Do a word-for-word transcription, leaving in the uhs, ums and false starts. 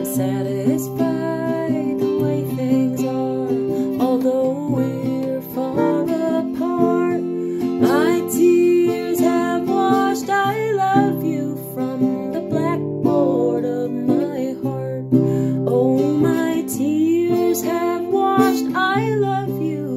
satisfied the way things are, although we're far apart. My tears have washed I love you from the blackboard of my heart. Oh, my tears have washed I love you